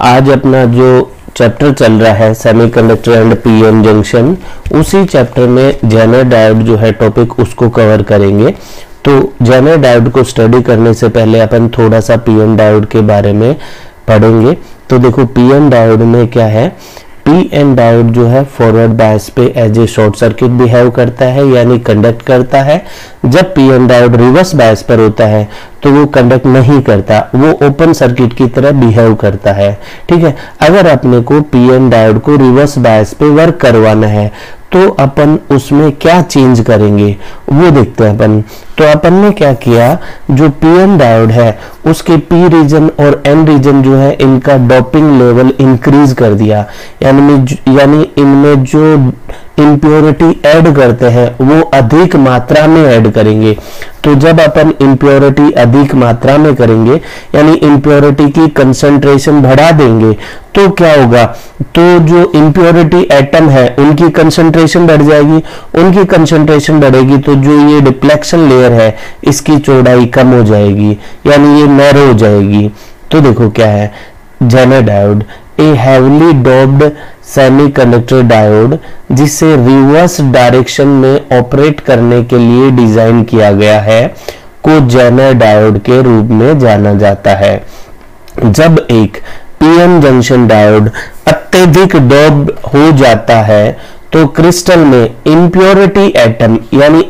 आज अपना जो चैप्टर चल रहा है सेमीकंडक्टर एंड पीएन जंक्शन, उसी चैप्टर में जेनर डायोड जो है टॉपिक उसको कवर करेंगे। तो जेनर डायोड को स्टडी करने से पहले अपन थोड़ा सा पीएन डायोड के बारे में पढ़ेंगे। तो देखो पीएन डायोड में क्या है, पीएन डायोड जो है फॉरवर्ड बायस पे as a short circuit behave करता है, यानी कंडक्ट करता है। जब पीएन डायोड रिवर्स बायस पर होता है तो वो कंडक्ट नहीं करता, वो ओपन सर्किट की तरह बिहेव करता है। ठीक है, अगर अपने को पीएन डायोड को रिवर्स बायस पे वर्क करवाना है तो अपन उसमें क्या चेंज करेंगे वो देखते हैं अपन। तो अपन ने क्या किया, जो पीएन डायोड है उसके पी रीजन और एन रीजन जो है इनका डोपिंग लेवल इंक्रीज कर दिया, यानी इनमें जो इम्प्योरिटी ऐड करते हैं वो अधिक मात्रा में ऐड करेंगे। तो जब अपन इम्प्योरिटी अधिक मात्रा में करेंगे यानी इम्प्योरिटी की कंसंट्रेशन बढ़ा देंगे तो क्या होगा, तो जो इम्प्योरिटी एटम है उनकी कंसंट्रेशन बढ़ जाएगी। उनकी कंसंट्रेशन बढ़ेगी तो जो ये डिफ्लेक्शन लेयर है इसकी चौड़ाई कम हो जाएगी, यानी ये नैरो हो जाएगी। तो देखो क्या है, Zener diode a heavily doped semiconductor diode जिसे रिवर्स डायरेक्शन में ऑपरेट करने के लिए डिजाइन किया गया है को जेनर डायोड के रूप में जाना जाता है। जब एक पीएन जंक्शन डायोड अत्यधिक डोप्ड हो जाता है तो क्रिस्टल में इम्प्योरिटी एटम यानी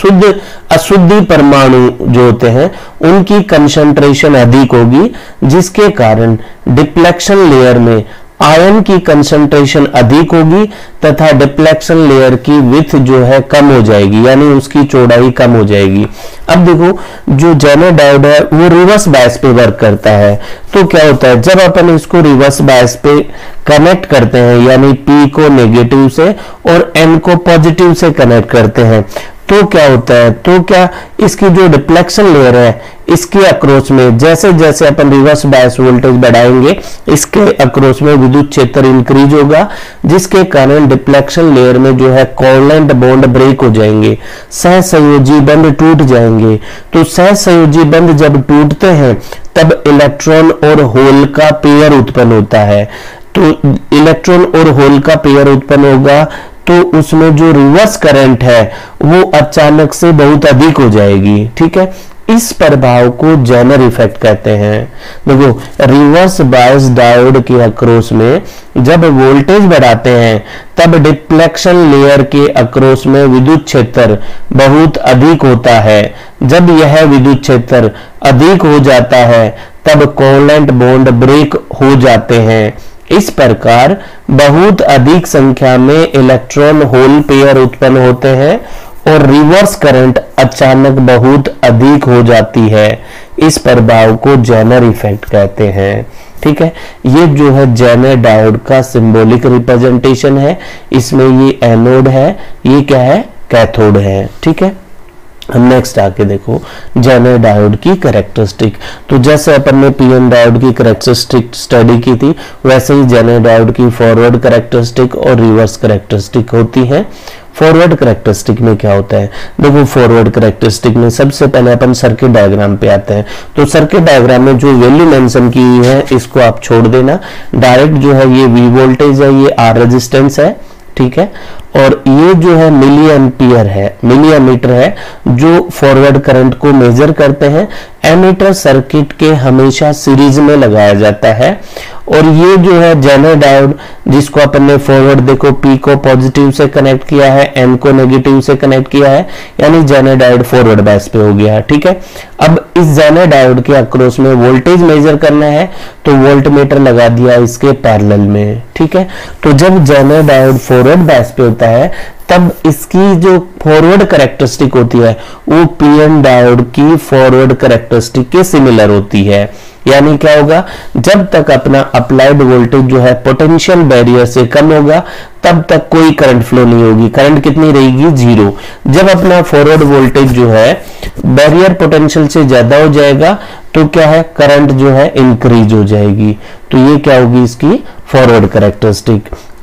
अशुद्धि परमाणु जो होते हैं उनकी कंसंट्रेशन अधिक होगी, जिसके कारण डिफ्लेक्शन लेयर में आयन की कंसंट्रेशन अधिक होगी तथा डिफ्लेक्शन लेयर की विड्थ जो है कम हो जाएगी, यानी उसकी चौड़ाई कम हो जाएगी। अब देखो जो जेनर डायोड है वो रिवर्स बायस पे वर्क करता है। तो क्या होता है, जब अपन इसको रिवर्स बायस पे कनेक्ट करते हैं यानी P को नेगेटिव से और N को पॉजिटिव से कनेक्ट करते हैं तो क्या होता है, तो क्या इसकी जो डिफ्लेक्शन लेयर है इसके अक्रॉस में जैसे जैसे अपन रिवर्स बायस वोल्टेज बढ़ाएंगे इसके अक्रॉस में विद्युत क्षेत्र इंक्रीज होगा, जिसके कारण डिफ्लेक्शन लेयर में जो है कोवलेंट बॉन्ड ब्रेक हो जाएंगे, सहसंयोजी बंध टूट जाएंगे। तो सहसंयोजी बंध जब टूटते हैं तब इलेक्ट्रॉन और होल का पेयर उत्पन्न होता है। तो इलेक्ट्रॉन और होल का पेयर उत्पन्न होगा तो उसमें जो रिवर्स करंट है वो अचानक से बहुत अधिक हो जाएगी। ठीक है, इस प्रभाव को जेनर इफेक्ट कहते हैं। देखो रिवर्स बायस डायोड के अक्रॉस में जब वोल्टेज बढ़ाते हैं तब डिफ्लेक्शन लेयर के अक्रॉस में विद्युत क्षेत्र बहुत अधिक होता है। जब यह विद्युत क्षेत्र अधिक हो जाता है तब कोवलेंट बॉन्ड ब्रेक हो जाते हैं। इस प्रकार बहुत अधिक संख्या में इलेक्ट्रॉन होल पेयर उत्पन्न होते हैं और रिवर्स करंट अचानक बहुत अधिक हो जाती है। इस प्रभाव को जेनर इफेक्ट कहते हैं। ठीक है, ये जो है जेनर डायोड का सिंबॉलिक रिप्रेजेंटेशन है। इसमें ये एनोड है, ये क्या है, कैथोड है। ठीक है, नेक्स्ट आके देखो जेनर डायोड की कैरेक्टरिस्टिक। तो जैसे अपन ने पीएन डायोड की कैरेक्टरिस्टिक स्टडी की थी वैसे ही जेनर डायोड की फॉरवर्ड कैरेक्टरिस्टिक और रिवर्स कैरेक्टरिस्टिक होती है। फॉरवर्ड कैरेक्टरिस्टिक में क्या होता है, देखो फॉरवर्ड कैरेक्टरिस्टिक में सबसे पहले अपन सर्किट डायग्राम पे आते हैं। तो सर्किट डायग्राम में जो वैल्यू मेंशन की हुई है इसको आप छोड़ देना, डायरेक्ट जो है ये V वोल्टेज है, ये R रेजिस्टेंस है। ठीक है, और ये जो है मिली एम्पियर है, मिली एमीटर है जो फॉरवर्ड करंट को मेजर करते हैं। एमीटर सर्किट के हमेशा सीरीज में लगाया जाता है। और ये जो है जेनर डायोड जिसको अपन ने फॉरवर्ड देखो P को पॉजिटिव से कनेक्ट किया है, N को नेगेटिव से कनेक्ट किया है, यानी जेनर डायोड फॉरवर्ड बायस पे हो गया। ठीक है, अब इस जेनर डायोड के अक्रॉस में वोल्टेज मेजर करना है तो वोल्टमीटर लगा दिया इसके पैरेलल में। ठीक है, तो जब जेनर डायोड फॉरवर्ड बायस पे होता है तब इसकी जो फॉरवर्ड कैरेक्टरिस्टिक होती है वो पीएन डायोड की फॉरवर्ड कैरेक्टरिस्टिक के सिमिलर होती है। यानी क्या होगा, जब तक अपना अप्लाइड वोल्टेज जो है पोटेंशियल बैरियर से कम होगा तब तक कोई करंट फ्लो नहीं होगी। करंट कितनी रहेगी, 0। जब अपना फॉरवर्ड वोल्टेज जो है बैरियर पोटेंशियल से ज्यादा हो जाएगा तो क्या है, करंट जो है इंक्रीज हो जाएगी। तो ये क्या होगी इसकी फॉरवर्ड कैरेक्टरिस्टिक।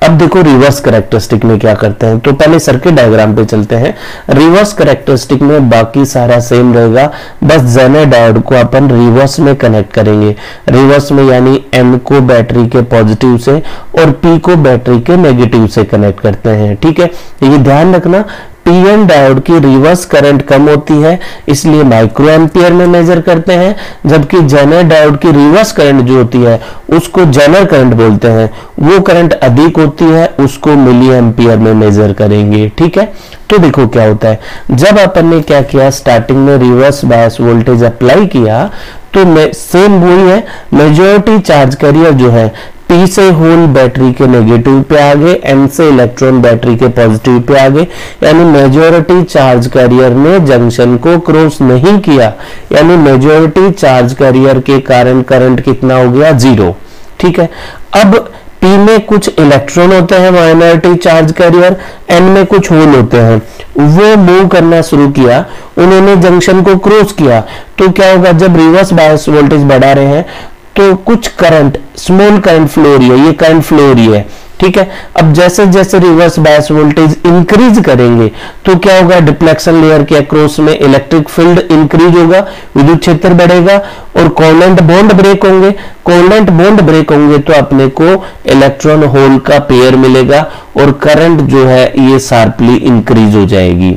अब देखो रिवर्स कैरेक्टरिस्टिक में क्या करते हैं, तो पहले सर्किट डायग्राम पे चलते हैं। रिवर्स कैरेक्टरिस्टिक में बाकी सारा सेम रहेगा, बस जेनर डायोड को अपन रिवर्स में कनेक्ट करेंगे। रिवर्स में यानी N को बैटरी के पॉजिटिव से और P को बैटरी के नेगेटिव से कनेक्ट करते हैं। ठीक है, ये ध्यान रखना, पीएन डायोड की रिवर्स करंट कम होती है इसलिए माइक्रो एम्पियर में मेजर करते हैं, जबकि जेनर डायोड की रिवर्स करंट जो होती है उसको जेनर करंट बोलते हैं, वो करंट अधिक होती है उसको मिली एम्पियर में मेजर करेंगे। ठीक है, तो देखो क्या होता है, जब अपन ने क्या किया, स्टार्टिंग में रिवर्स बायस वोल्टेज अप्लाई किया तो सेम वही है, मेजॉरिटी चार्ज कैरियर जो है P से होल बैटरी के नेगेटिव पे आ गए, N से इलेक्ट्रॉन बैटरी के पॉजिटिव पे आ गए, यानी मेजॉरिटी चार्ज कैरियर ने जंक्शन को क्रॉस नहीं किया, यानी मेजॉरिटी चार्ज कैरियर के कारण करंट कितना हो गया, 0। ठीक है, अब P में कुछ इलेक्ट्रॉन होते हैं माइनॉरिटी चार्ज कैरियर, N में कुछ होल होते हैं, वो मूव करना शुरू किया, उन्होंने जंक्शन को क्रॉस किया, तो क्या होगा, जब रिवर्स बायस वोल्टेज बढ़ा रहे हैं तो कुछ करंट, स्मॉल करंट फ्लो हो रही है, ये करंट फ्लो हो रही है। ठीक है, अब जैसे जैसे रिवर्स बायस वोल्टेज इंक्रीज करेंगे तो क्या होगा, डिफ्लेक्शन लेयर के अक्रॉस में इलेक्ट्रिक फील्ड इंक्रीज होगा, विद्युत क्षेत्र बढ़ेगा और कोवेलेंट बॉन्ड ब्रेक होंगे। कोवेलेंट बॉन्ड ब्रेक होंगे तो अपने को इलेक्ट्रॉन होल का पेयर मिलेगा और करंट जो है ये शार्पली इंक्रीज हो जाएगी।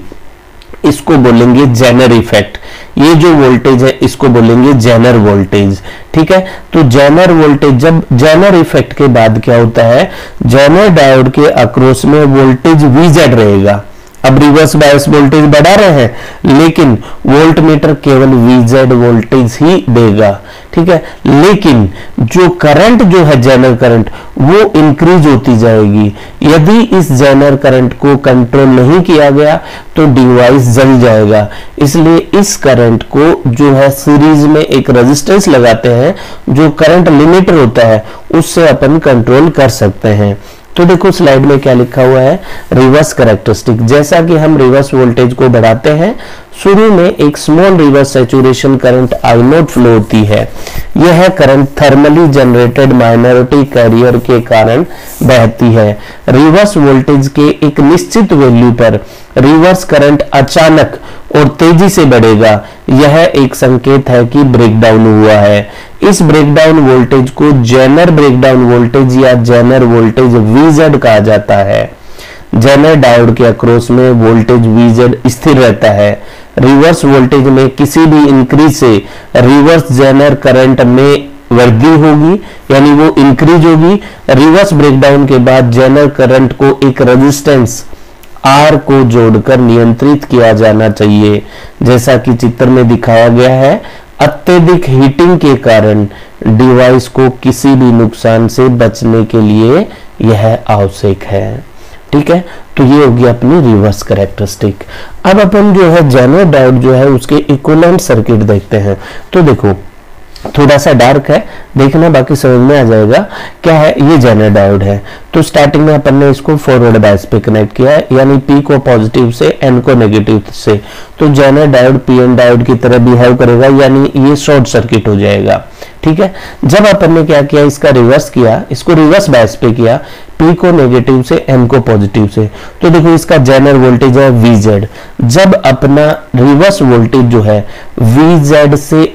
इसको बोलेंगे जेनर इफेक्ट। ये जो वोल्टेज है इसको बोलेंगे जेनर वोल्टेज। ठीक है, तो जेनर वोल्टेज, जब जेनर इफेक्ट के बाद क्या होता है, जेनर डायोड के अक्रॉस में वोल्टेज VZ रहेगा। अब रिवर्स बायस वोल्टेज बढ़ा रहे हैं लेकिन वोल्ट मीटर केवल VZ वोल्टेज ही देगा। ठीक है, लेकिन जो करंट जो है जेनर करंट वो इंक्रीज होती जाएगी। यदि इस जेनर करंट को कंट्रोल नहीं किया गया तो डिवाइस जल जाएगा, इसलिए इस करंट को जो है सीरीज में एक रेजिस्टेंस लगाते हैं, जो करंट लिमिटर होता है उससे अपन कंट्रोल कर सकते हैं। तो देखो स्लाइड में क्या लिखा हुआ है, रिवर्स कैरेक्टरिस्टिक। जैसा कि हम रिवर्स वोल्टेज को बढ़ाते हैं, शुरू में एक small reverse saturation current I0 flow होती है। यह current thermally generated minority carrier के कारण बहती है। रिवर्स वोल्टेज के एक निश्चित वैल्यू पर रिवर्स करंट अचानक और तेजी से बढ़ेगा, यह एक संकेत है कि ब्रेकडाउन हुआ है। इस ब्रेकडाउन वोल्टेज को जेनर ब्रेकडाउन वोल्टेज या जेनर वोल्टेज VZ कहा जाता है। जेनर डायोड के अक्रॉस में वोल्टेज VZ स्थिर रहता है। रिवर्स वोल्टेज में किसी भी इंक्रीज से रिवर्स जेनर करंट में वृद्धि होगी, यानी वो इंक्रीज होगी। रिवर्स ब्रेकडाउन के बाद जेनर करंट को एक रेजिस्टेंस R को जोड़कर नियंत्रित किया जाना चाहिए। जैसा कि चित्र में दिखाया गया है, अत्यधिक हीटिंग के कारण डिवाइस को किसी भी नुकसान से बचने के लिए यह आवश्यक है। ठीक है, तो ये होगी अपनी रिवर्स कैरेक्टरिस्टिक। अब अपन जो है जेनर डायोड जो है उसके इक्विवेलेंट सर्किट देखते हैं। तो देखो थोड़ा सा डार्क है, देखना बाकी समझ में आ जाएगा क्या है। ये जेनर डायोड है, तो स्टार्टिंग में अपन ने इसको फॉरवर्ड बायस पे कनेक्ट किया है, यानी P को पॉजिटिव से N को नेगेटिव से, तो जेनर डायोड PN डायोड की तरह बिहेव करेगा, यानी ये शॉर्ट सर्किट हो जाएगा। ठीक है, जब अपन ने क्या किया, इसका रिवर्स किया, इसको रिवर्स बायस पे किया, P को नेगेटिव से N को पॉजिटिव से, तो देखो इसका जेनर वोल्टेज है VZ। जब अपना रिवर्स वोल्टेज जो है VZ से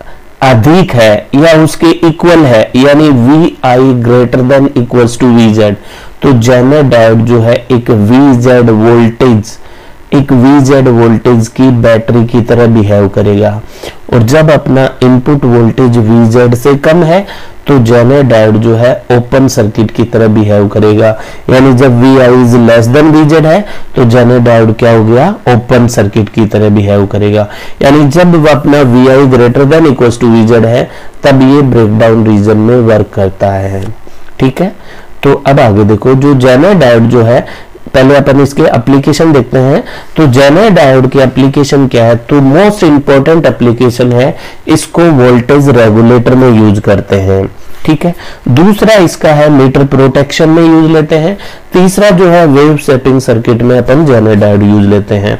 अधिक है या उसके इक्वल है, यानी VI greater than equals to VZ, तो जेनर डायोड जो है एक VZ वोल्टेज की बैटरी की तरह बिहेव करेगा। और जब अपना इनपुट वोल्टेज VZ से कम है तो जेनर डायोड जो है ओपन सर्किट की तरह बिहेव करेगा, यानी जब VI is less than VZ है तो जेनर डायोड क्या हो गया, ओपन सर्किट की तरह बिहेव करेगा। यानी जब वो अपना VI greater than equals to VZ है तब ये ब्रेकडाउन रीजन में वर्क करता है। ठीक है, तो अब आगे देखो, जो जेनर डायोड जो है, पहले अपन इसके एप्लीकेशन देखते हैं। तो जेनर डायोड की एप्लीकेशन क्या है, तो मोस्ट इंपॉर्टेंट एप्लीकेशन है, इसको वोल्टेज रेगुलेटर में यूज करते हैं। ठीक है, दूसरा इसका है मीटर प्रोटेक्शन में यूज लेते हैं। तीसरा जो है वेव शेपिंग सर्किट में अपन जेनर डायोड यूज लेते हैं।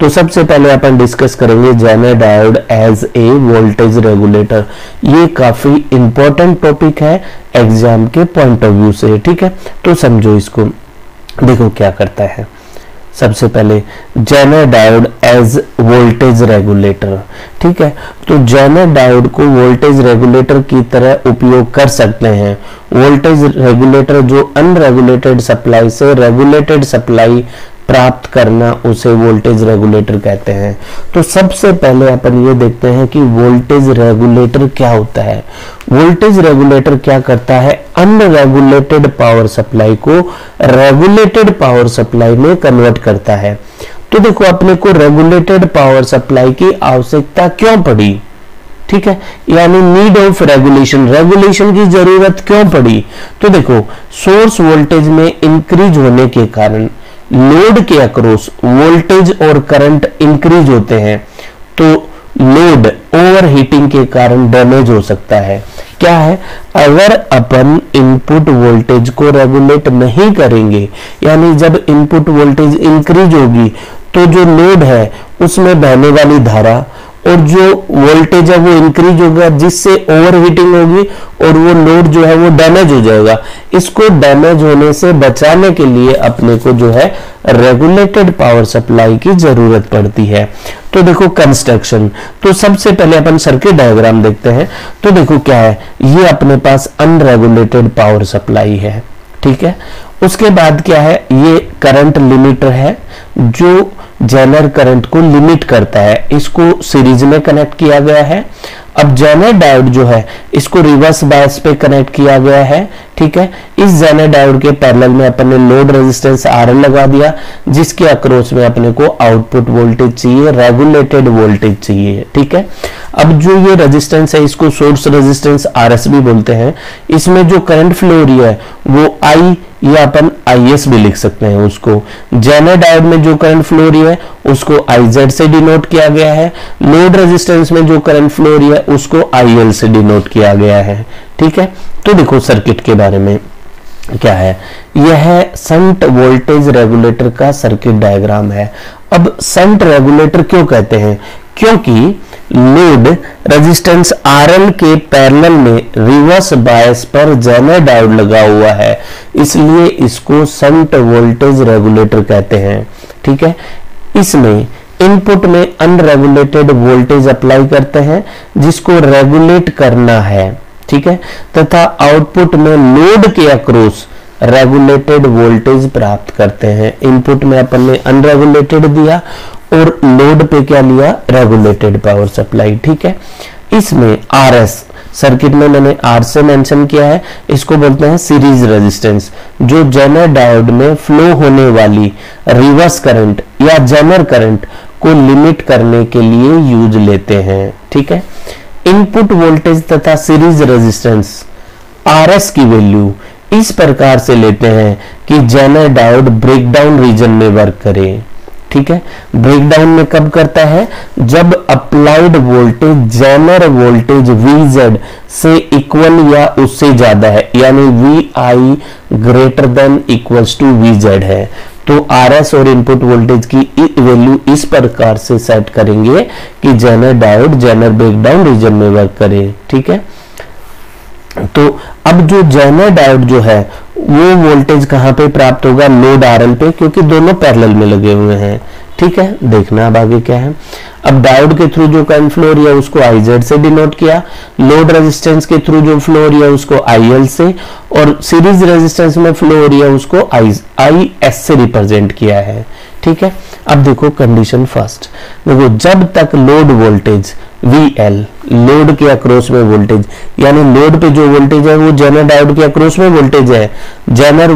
तो सबसे पहले अपन डिस्कस करेंगे Zener diode as a voltage regulator. ये काफी इंपॉर्टेंट टॉपिक है एग्जाम के पॉइंट ऑफ व्यू से, ठीक है। तो समझो इसको, देखो क्या करता है। सबसे पहले Zener diode as voltage regulator, ठीक है। तो जेनर डायोड को वोल्टेज रेगुलेटर की तरह उपयोग कर सकते हैं। वोल्टेज रेगुलेटर जो अनरेगुलेटेड सप्लाई से रेगुलेटेड सप्लाई प्राप्त करना, उसे वोल्टेज रेगुलेटर कहते हैं। तो सबसे पहले अपन ये देखते हैं कि वोल्टेज रेगुलेटर क्या होता है। वोल्टेज रेगुलेटर क्या करता है, अनरेगुलेटेड पावर सप्लाई को रेगुलेटेड पावर सप्लाई में कन्वर्ट करता है। तो देखो अपने को रेगुलेटेड पावर सप्लाई की आवश्यकता क्यों पड़ी, ठीक है, यानी नीड ऑफ रेगुलेशन, रेगुलेशन की जरूरत क्यों पड़ी। तो देखो सोर्स वोल्टेज में इंक्रीज होने के कारण लोड के अक्रॉस वोल्टेज और करंट इंक्रीज होते हैं, तो लोड ओवरहीटिंग के कारण डैमेज हो सकता है। क्या है, अगर अपन इनपुट वोल्टेज को रेगुलेट नहीं करेंगे, यानी जब इनपुट वोल्टेज इंक्रीज होगी तो जो लोड है उसमें बहने वाली धारा और जो वोल्टेज है वो इंक्रीज होगा, जिससे ओवरहीटिंग होगी और वो लोड जो है वो डैमेज हो जाएगा। इसको डैमेज होने से बचाने के लिए अपने को जो है रेगुलेटेड पावर सप्लाई की जरूरत पड़ती है। तो देखो कंस्ट्रक्शन, तो सबसे पहले अपन सर्किट डायग्राम देखते हैं। तो देखो क्या है, ये अपने पास अनरेगुलेटेड पावर सप्लाई है, ठीक है। उसके बाद क्या है, ये करंट लिमिटर है जो जेनर करंट को लिमिट करता है, इसको सीरीज में कनेक्ट किया गया है। अब जेनर डायोड जो है इसको रिवर्स बायस पे कनेक्ट किया गया है, ठीक है। इस जेनर डायोड के पैरेलल में अपन ने लोड रेजिस्टेंस RL लगा दिया, जिसके अक्रॉस में अपने को आउटपुट वोल्टेज चाहिए, रेगुलेटेड वोल्टेज चाहिए, ठीक है। अब जो ये रेजिस्टेंस है इसको सोर्स रेजिस्टेंस RS भी बोलते हैं। इसमें जो करंट फ्लो हो रही है वो I या अपन IS भी लिख सकते हैं उसको। जेनर डायोड में जो करंट फ्लो हो रही है उसको IZ से डिनोट किया गया है। लोड रेजिस्टेंस में जो करंट फ्लो हो रही है उसको IL से डिनोट किया गया है, ठीक है। तो देखो सर्किट के बारे में क्या है, यह है शंट वोल्टेज रेगुलेटर का सर्किट डायग्राम है। अब शंट रेगुलेटर क्यों कहते हैं, क्योंकि लोड रेजिस्टेंस RL के पैरेलल में रिवर्स बायस पर जेनर डायोड लगा हुआ है, इसलिए इसको शंट वोल्टेज रेगुलेटर कहते हैं, ठीक है। इसमें इनपुट में अनरेगुलेटेड वोल्टेज अप्लाई करते हैं जिसको रेगुलेट करना है, ठीक है, तथा आउटपुट में लोड के अक्रॉस रेगुलेटेड वोल्टेज प्राप्त करते हैं। इनपुट में अपन ने अनरेगुलेटेड दिया और लोड पे क्या लिया, रेगुलेटेड पावर सप्लाई, ठीक है। इसमें RS सर्किट में मैंने R से मेंशन किया है, इसको बोलते हैं सीरीज रेजिस्टेंस, जो जेनर डायोड में फ्लो होने वाली रिवर्स करंट या जेनर करंट को लिमिट करने के लिए यूज लेते हैं, ठीक है। इनपुट वोल्टेज तथा सीरीज रेजिस्टेंस RS की वैल्यू इस प्रकार से लेते हैं कि जेनर डायोड ब्रेकडाउन रीजन में वर्क करे, ठीक है। ब्रेकडाउन में कब करता है, जब applied voltage zener voltage VZ से इक्वल या उससे ज्यादा है, यानी VI greater than equals to VZ है। तो RS और इनपुट वोल्टेज की वैल्यू इस प्रकार से सेट करेंगे कि zener diode zener breakdown region में वर्क करे, ठीक है। तो अब जो जेनर डायोड जो है वो वोल्टेज कहां पे प्राप्त होगा, लोड RL पे, क्योंकि दोनों पैरेलल में लगे हुए हैं, ठीक है। देखना अब आगे क्या है। अब डायोड के थ्रू जो करंट फ्लो हो रही है उसको IZ से डिनोट किया, लोड रेजिस्टेंस के थ्रू जो फ्लो हो रही है उसको IL से, और सीरीज रेजिस्टेंस में फ्लो हो रही है उसको IS से रिप्रेजेंट किया है, ठीक है। अब देखो कंडीशन फर्स्ट, देखो जब तक लोड वोल्टेज VL, लोड के अक्रॉस में वोल्टेज, यानी लोड पे जो वोल्टेज है वो जेनर डायोड के अक्रॉस में वोल्टेज है, जेनर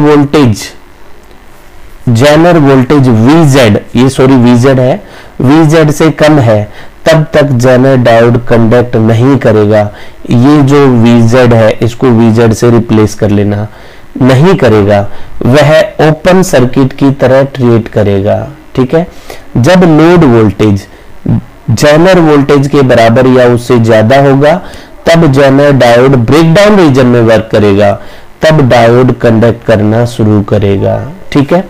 वोल्टेज VZ है, VZ से कम है, तब तक जेनर डायोड कंडक्ट नहीं करेगा। ये जो VZ है इसको VZ से रिप्लेस कर लेना, नहीं करेगा, वह ओपन सर्किट की तरह ट्रीट करेगा, ठीक है। जब लोड वोल्टेज जेनर वोल्टेज के बराबर या उससे ज्यादा होगा तब जेनर डायोड ब्रेकडाउन रीजन में वर्क करेगा, तब डायोड कंडक्ट करना शुरू करेगा, ठीक है।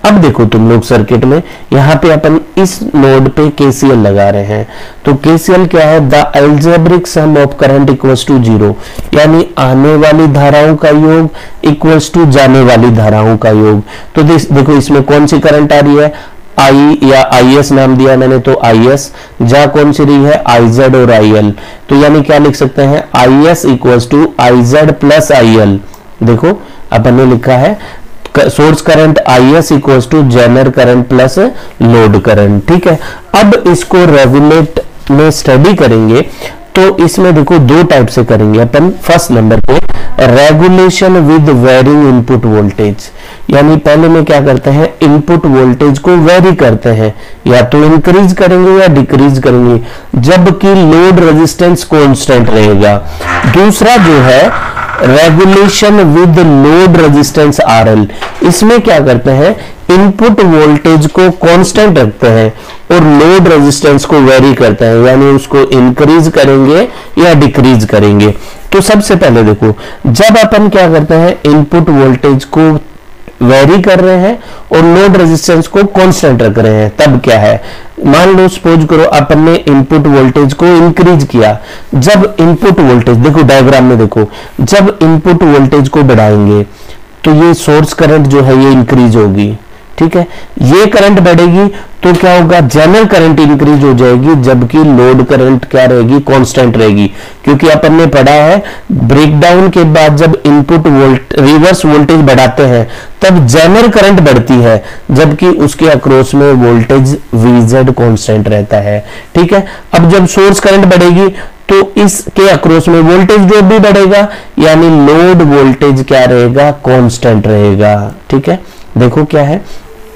अब देखो तुम लोग सर्किट में यहाँ पे अपन इस नोड पे केसीएल लगा रहे हैं, तो केसीएल क्या है, the algebraic sum of current equals to 0, यानी आने वाली धाराओं का योग इक्वल्स टू जाने वाली धाराओं का योग। तो देखो इसमें कौन सी करंट आ रही है, आई या आई एस नाम दिया मैंने, तो आई एस, जा कौन सी रही है, आई जेड और आई एल, तो यानी क्या लिख सकते हैं, I S equals to I Z plus I L. देखो अपन ने लिखा है source current I S equals to zener current plus load current. ठीक है, अब इसको रेगुलेट में स्टडी करेंगे तो इसमें देखो दो टाइप से करेंगे अपन। फर्स्ट नंबर पे regulation with varying input voltage, यानी पहले में क्या करते हैं, इनपुट वोल्टेज को वेरी करते हैं, या तो इंक्रीज करेंगे या डिक्रीज करेंगे, जबकि लोड रेजिस्टेंस कांस्टेंट रहेगा। दूसरा जो है regulation with load resistance RL, इसमें क्या करते हैं, इनपुट वोल्टेज को कांस्टेंट रखते हैं और लोड रेजिस्टेंस को वेरी करते हैं, यानी उसको इंक्रीज करेंगे या डिक्रीज करेंगे। तो सबसे पहले देखो, जब अपन क्या करते हैं, इनपुट वोल्टेज को वेरी कर रहे हैं और लोड रेजिस्टेंस को कांस्टेंट रख रहे हैं, तब क्या है, मान लो सपोज करो अपन ने इनपुट वोल्टेज को इंक्रीज किया। जब इनपुट वोल्टेज, देखो डायग्राम में देखो, जब इनपुट वोल्टेज को बढ़ाएंगे तो ये सोर्स करंट जो है ये इंक्रीज होगी। ठीक है, ये करंट बढ़ेगी तो क्या होगा, जनरल करंट इंक्रीज हो जाएगी, जबकि लोड करंट क्या रहेगी, कांस्टेंट रहेगी। क्योंकि अपन ने पढ़ा है ब्रेकडाउन के बाद जब इनपुट रिवर्स वोल्टेज बढ़ाते हैं तब जनरल करंट बढ़ती है, जबकि उसके अक्रॉस में वोल्टेज वीजेड कांस्टेंट रहता है। ठीक है, अब जब सोर्स करंट बढ़ेगी तो इसके अक्रॉस में वोल्टेज ड्रॉप भी बढ़ेगा, यानी लोड वोल्टेज क्या रहेगा, कांस्टेंट रहेगा। ठीक है, देखो क्या है,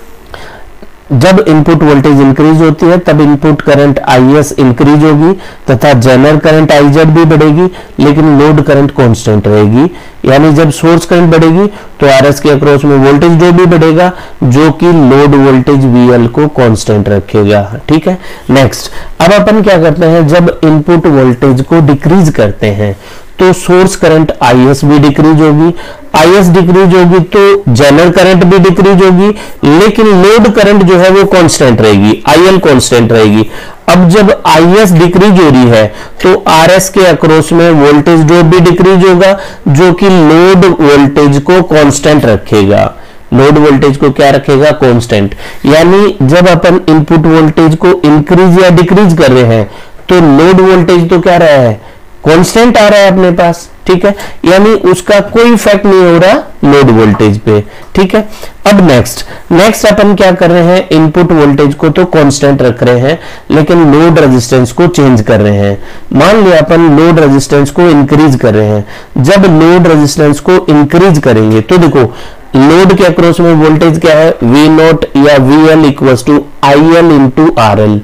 जब इनपुट वोल्टेज इंक्रीज होती है तब इनपुट करंट आईएस इंक्रीज होगी तथा जनरल करंट आईजेड भी बढ़ेगी, लेकिन लोड करंट कांस्टेंट रहेगी। यानी जब सोर्स करंट बढ़ेगी तो आरएस के अक्रॉस में वोल्टेज ड्रॉप भी बढ़ेगा, जो कि लोड वोल्टेज वीएल को कांस्टेंट रखेगा। ठीक है, नेक्स्ट, अब अपन क्या करते हैं, जब इनपुट वोल्टेज को डिक्रीज करते हैं तो सोर्स करंट आईएस भी डिक्रीज होगी, आईएस डिक्रीज होगी तो जनरल करंट भी डिक्रीज होगी, लेकिन लोड करंट जो है वो कांस्टेंट रहेगी, आईएल कांस्टेंट रहेगी। अब जब आईएस डिक्रीज हो रही है तो आरएस के अक्रॉस में वोल्टेज ड्रॉप भी डिक्रीज होगा, जो कि लोड वोल्टेज को कांस्टेंट रखेगा। लोड वोल्टेज को क्या रखेगा, कांस्टेंट। यानी जब अपन इनपुट वोल्टेज को इंक्रीज या डिक्रीज कर रहे हैं तो लोड वोल्टेज तो क्या रहा है, कांस्टेंट आ रहा है अपने पास। ठीक है, यानी उसका कोई इफेक्ट नहीं हो रहा लोड वोल्टेज पे। ठीक है, अब नेक्स्ट अपन क्या कर रहे हैं, इनपुट वोल्टेज को तो कांस्टेंट रख रहे हैं, लेकिन लोड रेजिस्टेंस को चेंज कर रहे हैं। मान लिया अपन लोड रेजिस्टेंस को इंक्रीज कर रहे हैं। जब लोड रेजिस्टेंस को इंक्रीज करेंगे तो देखो लोड के अक्रॉस में वोल्टेज क्या है, वी नॉट या V L equals to I L into R L.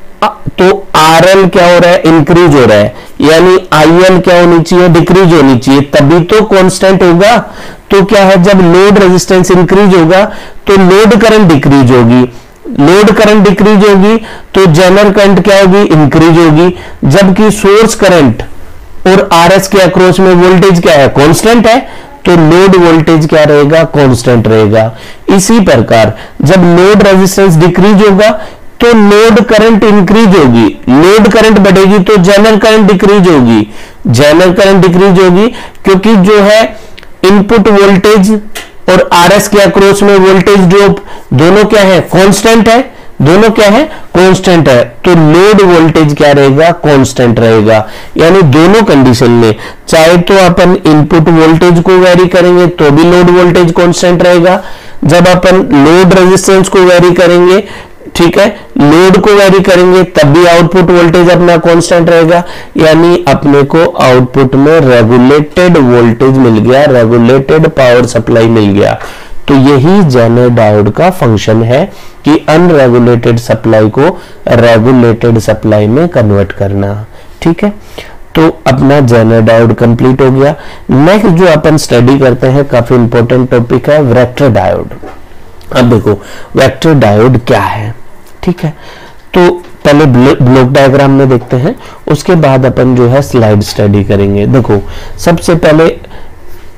तो आर एल क्या हो रहा है, इंक्रीज हो रहा है, यानी आई एल क्या होनी चाहिए, डिक्रीज होनी चाहिए, तभी तो कांस्टेंट होगा। तो क्या है, जब लोड रेजिस्टेंस इंक्रीज होगा तो लोड करंट डिक्रीज होगी, लोड करंट डिक्रीज होगी तो जनरल करंट क्या होगी, इंक्रीज होगी, जबकि सोर्स करंट और आरएस के अक्रॉस में वोल्टेज क्या है, कांस्टेंट है, तो लोड वोल्टेज क्या रहेगा, कांस्टेंट रहेगा। इसी प्रकार जब लोड रेजिस्टेंस डिक्रीज होगा तो लोड करंट इंक्रीज होगी, लोड करंट बढ़ेगी तो जनरल करंट डिक्रीज होगी, जनरल करंट डिक्रीज होगी, क्योंकि जो है इनपुट वोल्टेज और आरएस के अक्रॉस में वोल्टेज ड्रॉप दोनों क्या है, कांस्टेंट है, दोनों क्या है, कांस्टेंट है, तो लोड वोल्टेज क्या रहेगा, कांस्टेंट रहेगा। यानी दोनों कंडीशन में चाहे तो अपन इनपुट वोल्टेज को वेरी करेंगे तो भी लोड वोल्टेज कांस्टेंट रहेगा, जब अपन लोड रेजिस्टेंस को वेरी करेंगे, ठीक है, लोड को वेरी करेंगे तब भी आउटपुट वोल्टेज अपना कांस्टेंट रहेगा। यानी अपने को आउटपुट में रेगुलेटेड वोल्टेज मिल गया, रेगुलेटेड पावर सप्लाई मिल गया। तो यही जेनर डायोड का फंक्शन है कि अनरेगुलेटेड सप्लाई को रेगुलेटेड सप्लाई में कन्वर्ट करना। ठीक है, तो अपना जेनर डायोड कंप्लीट हो गया। नेक्स्ट जो अपन स्टडी करते हैं, काफी इंपॉर्टेंट टॉपिक है वेक्टर डायोड। अब देखो वेक्टर डायोड क्या है। ठीक है, तो पहले ब्लॉक डायग्राम में देखते हैं, उसके बाद अपन जो है स्लाइड स्टडी करेंगे। देखो सबसे पहले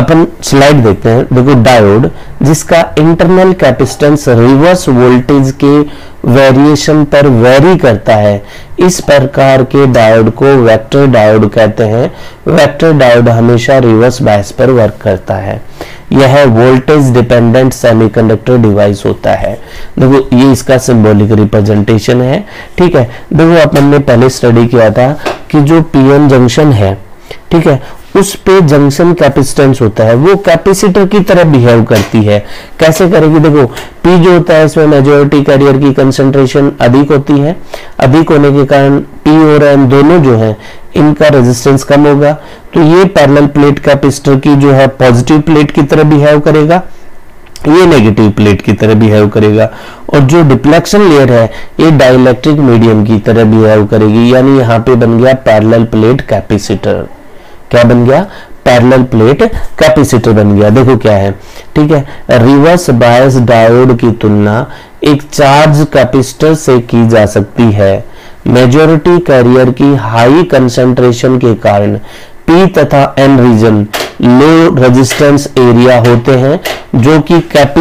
अपन स्लाइड देखते हैं। देखो डायोड जिसका इंटरनल कैपेसिटेंस रिवर्स वोल्टेज के वेरिएशन पर वेरी करता है, इस प्रकार के डायोड को वेक्टर डायोड कहते हैं। वेक्टर डायोड हमेशा रिवर्स बायस पर वर्क करता है। यह वोल्टेज डिपेंडेंट सेमीकंडक्टर डिवाइस होता है। देखो ये इसका सिंबॉलिक रिप्रेजेंटेशन है, ठीक है। देखो अपन ने पहले स्टडी किया था कि जो पीएन जंक्शन है, ठीक है, उस पे जंक्शन कैपेसिटेंस होता है, वो कैपेसिटर की तरह बिहेव करती है। कैसे करेगी? देखो पी जो होता है इसमें मेजॉरिटी कैरियर की कंसंट्रेशन अधिक होती है, अधिक होने के कारण पी और एन दोनों जो है इनका रेजिस्टेंस कम होगा, तो ये पैरेलल प्लेट कैपेसिटर की जो है पॉजिटिव प्लेट की तरह बिहेव करेगा, ये नेगेटिव प्लेट की तरह बिहेव करेगा। और जो डिप्लेक्शन लेयर है ये डाइलेक्ट्रिक मीडियम की तरह बिहेव करेगी, यानी यहाँ पे बन गया पैरेलल प्लेट कैपेसिटर। क्या बन गया? पैरेलल प्लेट कैपेसिटर बन गया। देखो क्या है, ठीक है, रिवर्स बायस डायोड की तुलना एक चार्ज कैपेसिटर से की जा सकती है। मेजॉरिटी कैरियर की हाई कंसंट्रेशन के कारण पी तथा N region low resistance area होते हैं, जो कि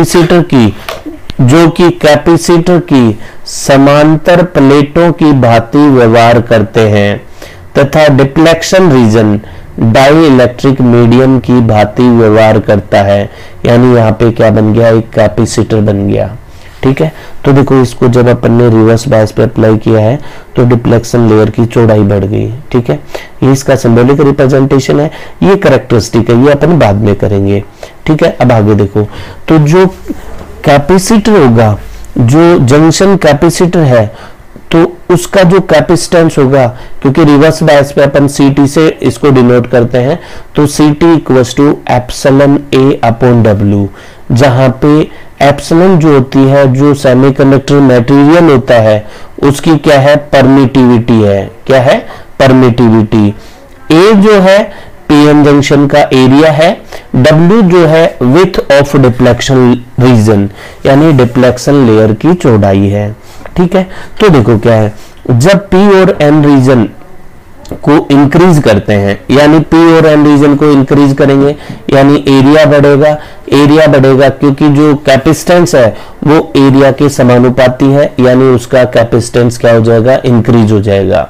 कैपेसिटर की समांतर प्लेटों की भांति व्यवहार करते हैं, तथा depletion region dielectric medium की भांति व्यवहार करता है। यानी यहाँ पे क्या बन गया? एक कैपेसिटर बन गया, ठीक है। तो देखो इसको जब अपन ने रिवर्स बायस पे अप्लाई किया है तो डिप्लेक्शन लेयर की चौड़ाई बढ़ गई, ठीक है। ये इसका सिंबॉलिक रिप्रेजेंटेशन है, ये कैरेक्टरिस्टिक है, ये अपन बाद में करेंगे, ठीक है। अब आगे देखो, तो जो कैपेसिटर होगा, जो जंक्शन कैपेसिटर है, तो उसका जो कैपेसिटेंस होगा, क्योंकि रिवर्स बायस पे अपन सीटी से इसको डिनोट करते हैं, तो CT equals to epsilon A upon W, जहां पे एप्सिलॉन जो होती है, जो सेमीकंडक्टर मटेरियल होता है, उसकी क्या है? परमिटिविटी है। क्या है? परमिटिविटी। ए जो है पीएन जंक्शन का एरिया है, डब्ल्यू जो है विड्थ ऑफ डिप्लेक्शन रीजन, यानी डिप्लेक्शन लेयर की चौड़ाई है, ठीक है। तो देखो क्या है, जब पी और एन रीजन को इंक्रीज करते हैं, यानी पी और एन रीजन को इंक्रीज करेंगे, यानी एरिया बढ़ेगा। एरिया बढ़ेगा क्योंकि जो कैपेसिटेंस है वो एरिया के समानुपाती है, यानी उसका कैपेसिटेंस क्या हो जाएगा? इंक्रीज हो जाएगा।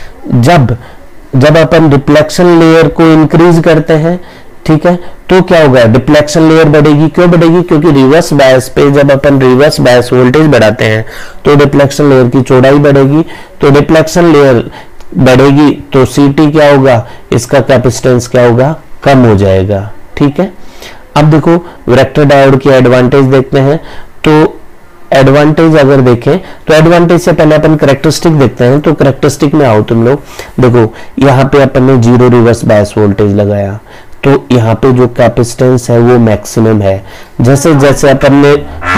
जब अपन डिप्लेक्शन लेयर को इंक्रीज करते हैं, ठीक है, तो क्या होगा? डिप्लेक्शन लेयर बढ़ेगी। क्यों बढ़ेगी? क्योंकि रिवर्स बायस पे जब अपन रिवर्स बायस वोल्टेज बढ़ाते हैं तो डिप्लेक्शन लेयर की चौड़ाई बढ़ेगी, तो डिप्लेक्शन लेयर बढ़ेगी तो सीटी क्या होगा? इसका कैपेसिटेंस क्या होगा? कम हो जाएगा, ठीक है। अब देखो वेक्टर डायोड की एडवांटेज देखते हैं। तो एडवांटेज अगर देखें तो एडवांटेज से पहले अपन कैरेक्टरिस्टिक देखते हैं। तो कैरेक्टरिस्टिक में आओ तुम लोग, देखो यहाँ पे अपन ने जीरो रिवर्स बायस वोल्टेज लगाया, तो यहाँ पे जो कैपेसिटेंस है वो मैक्सिमम है। जैसे जैसे अपन ने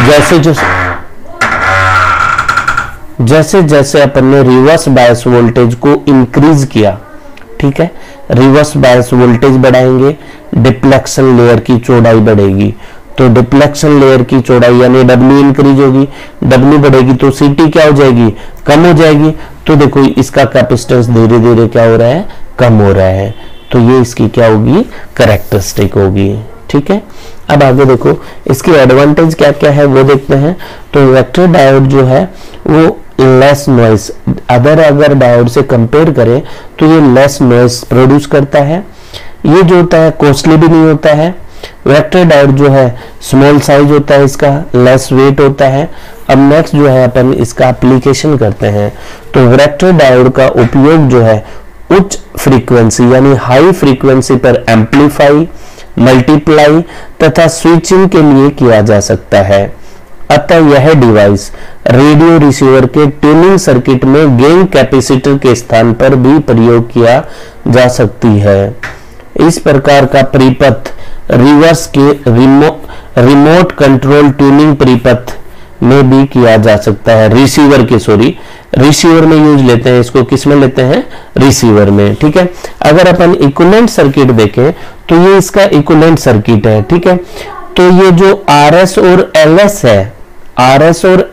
रिवर्स बायस वोल्टेज को इंक्रीज किया, ठीक है, रिवर्स बायस वोल्टेज बढ़ाएंगे, डिप्लेक्शन लेयर की चौड़ाई बढ़ेगी, तो डिप्लेक्शन लेयर की चौड़ाई यानी डब्ल्यू इंक्रीज होगी, डब्ल्यू बढ़ेगी तो सीटी क्या हो जाएगी? कम हो जाएगी। तो देखो इसका कैपेसिटेंस धीरे धीरे क्या हो रहा है? कम हो रहा है। तो ये इसकी क्या होगी? कैरेक्टरिस्टिक होगी, ठीक है। अब आगे देखो इसकी एडवांटेज क्या क्या है वो देखते हैं। तो वेक्टर डायोड जो है वो लेस नॉइस, अगर डायोड से कंपेयर करें तो ये लेस नॉइस प्रोड्यूस करता है। ये जो होता है कॉस्टली भी नहीं होता है। वेक्टर डायोड जो है स्मॉल साइज होता है, इसका लेस वेट होता है। अब नेक्स्ट जो है अपन इसका एप्लीकेशन करते हैं। तो वेक्टर डायोड का उपयोग जो है उच्च फ्रीक्वेंसी यानी हाई फ्रीक्वेंसी पर एम्पलीफाई, मल्टीप्लाई तथा स्विचिंग के लिए किया जा सकता है। अतः यह डिवाइस रेडियो रिसीवर के ट्यूनिंग सर्किट में गेन कैपेसिटर के स्थान पर भी प्रयोग किया जा सकती है। इस प्रकार का परिपथ रिवर्स के रिमोट कंट्रोल ट्यूनिंग परिपथ में भी किया जा सकता है। रिसीवर में यूज लेते हैं इसको, किस में लेते हैं? रिसीवर में, ठीक है। अगर अपन इक्विवेलेंट सर्किट देखें तो ये इसका इक्विवेलेंट सर्किट है, ठीक है। तो ये जो RS और LS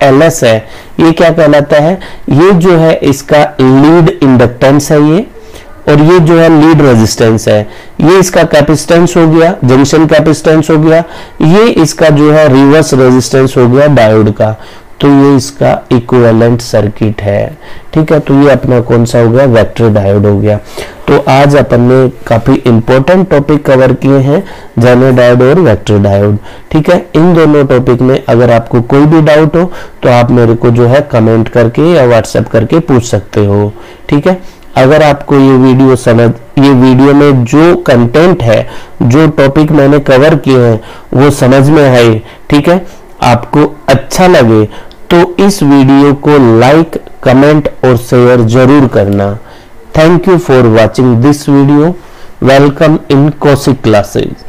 है, ये क्या कहलाता है? ये जो है इसका लीड इंडक्टेंस है ये, और ये जो है लीड रेजिस्टेंस है, ये इसका कैपेसिटेंस हो गया, जंक्शन कैपेसिटेंस हो गया, ये इसका जो है रिवर्स रेजिस्टेंस हो गया डायोड का, तो ये इसका इक्विवेलेंट सर्किट है। ठीक है, तो ये अपना कौन सा हो गया, वेक्टर डायोड हो गया। तो आज अपन ने काफी इंपॉर्टेंट टॉपिक कवर किए हैं, जेनर डायोड और वेक्टर डायोड। ठीक है, इन दोनों टॉपिक में अगर आपको कोई भी डाउट हो तो आप मेरे को जो है कमेंट करके या व्हाट्सएप करके पूछ सकते हो। ठीक है, अगर आपको ये वीडियो में जो कंटेंट है, जो टॉपिक मैंने कवर किए हैं वो समझ में आए, ठीक है, आपको अच्छा लगे तो इस वीडियो को लाइक, कमेंट और शेयर जरूर करना। Thank you for watching this video. Welcome in Kaushik classes.